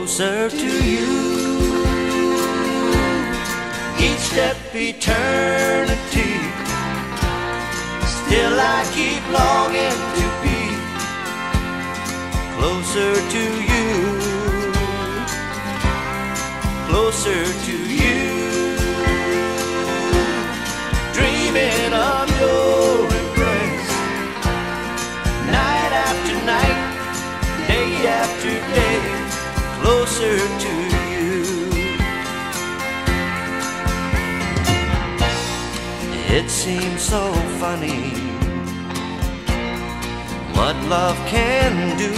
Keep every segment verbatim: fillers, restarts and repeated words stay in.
closer to you. Each step eternity, still I keep longing to be closer to you, closer to you, dreaming of your embrace, night after night, day after day, closer to you. It seems so funny what love can do.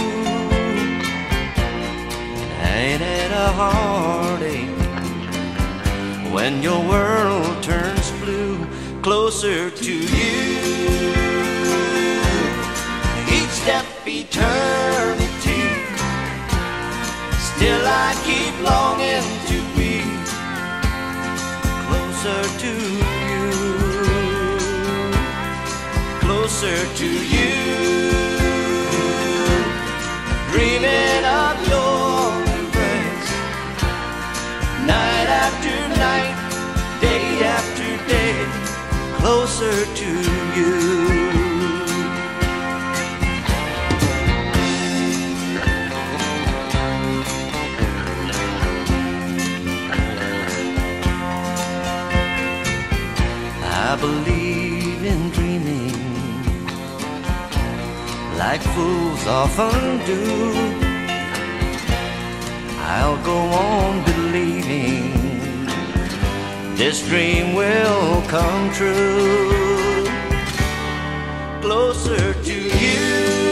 Ain't it a heartache when your world turns blue? Closer to you, each step eternity, still I keep longing to be closer to you, closer to you, dreaming of your embrace, night after night, day after day, closer to you. I believe in dreaming like fools often do. I'll go on believing this dream will come true. Closer to you,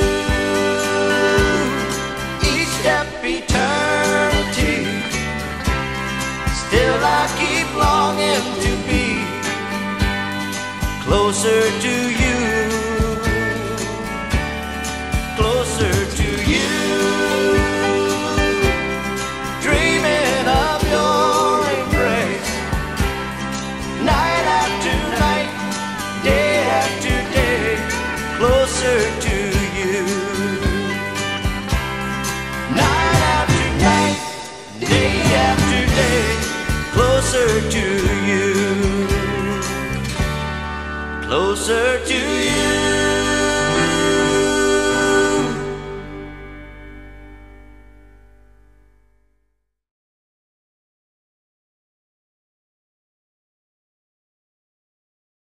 each step eternity, still I keep longing to be closer to you, closer to you, dreaming of your embrace, night after night, day after day, closer to you, night after night, day after day, closer to you, closer to you.